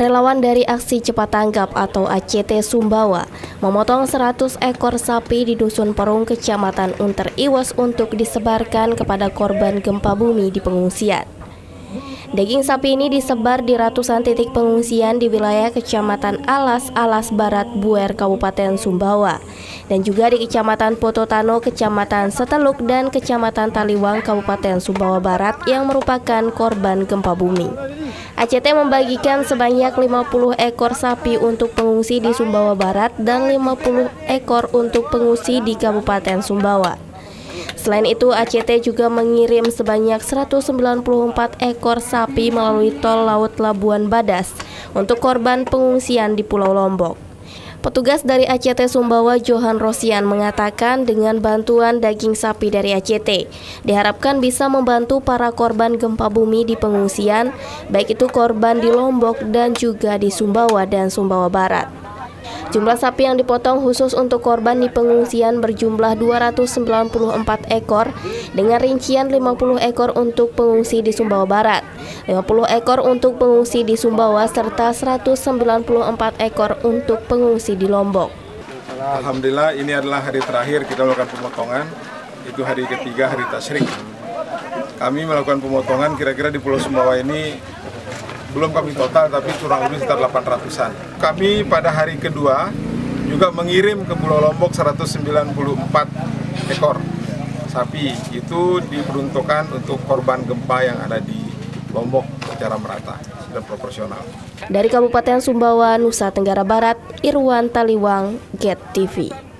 Relawan dari Aksi Cepat Tanggap atau ACT Sumbawa memotong 100 ekor sapi di Dusun Perung, Kecamatan Unter Iwas untuk disebarkan kepada korban gempa bumi di pengungsian. Daging sapi ini disebar di ratusan titik pengungsian di wilayah Kecamatan Alas Barat, Buer, Kabupaten Sumbawa, dan juga di Kecamatan Pototano, Kecamatan Seteluk, dan Kecamatan Taliwang, Kabupaten Sumbawa Barat yang merupakan korban gempa bumi. ACT membagikan sebanyak 50 ekor sapi untuk pengungsi di Sumbawa Barat dan 50 ekor untuk pengungsi di Kabupaten Sumbawa. Selain itu, ACT juga mengirim sebanyak 194 ekor sapi melalui tol laut Labuan Badas untuk korban pengungsian di Pulau Lombok. Petugas dari ACT Sumbawa, Johan Rosian, mengatakan dengan bantuan daging sapi dari ACT, diharapkan bisa membantu para korban gempa bumi di pengungsian, baik itu korban di Lombok dan juga di Sumbawa dan Sumbawa Barat. Jumlah sapi yang dipotong khusus untuk korban di pengungsian berjumlah 294 ekor dengan rincian 50 ekor untuk pengungsi di Sumbawa Barat, 50 ekor untuk pengungsi di Sumbawa, serta 194 ekor untuk pengungsi di Lombok. Alhamdulillah, ini adalah hari terakhir kita melakukan pemotongan, itu hari ketiga, hari tasyrik. Kami melakukan pemotongan kira-kira di Pulau Sumbawa ini belum kami total, tapi kurang lebih sekitar 800-an. Kami pada hari kedua juga mengirim ke Pulau Lombok 194 ekor sapi. Itu diperuntukkan untuk korban gempa yang ada di Lombok secara merata dan proporsional. Dari Kabupaten Sumbawa, Nusa Tenggara Barat, Irwan Taliwang, GET TV.